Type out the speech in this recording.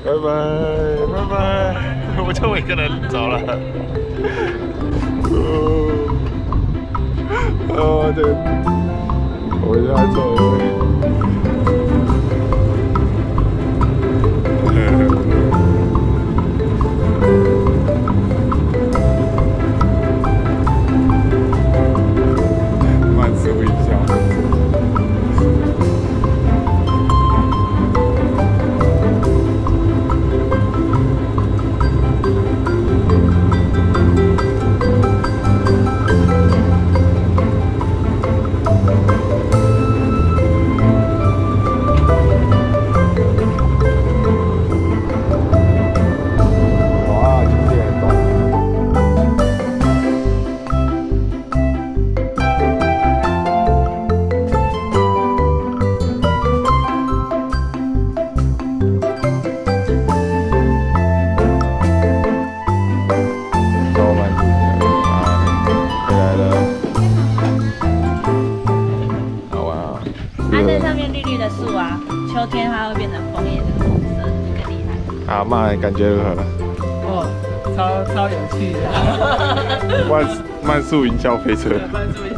拜拜，拜拜，我就我一个人走了。对，我现在走了。 秋天它会变成枫叶的红色，更厉害。 阿嬷感觉如何？ 哦，超有趣的。 慢速云霄飞车。 慢速云